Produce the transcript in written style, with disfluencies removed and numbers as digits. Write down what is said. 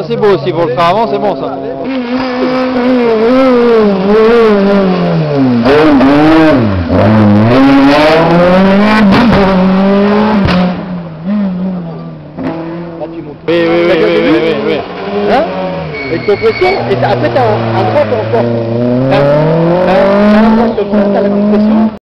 Ça c'est beau aussi, pour le faire avant, c'est bon ça. Oui. Hein? Avec compression, et après t'as un drop encore. T'as la compression.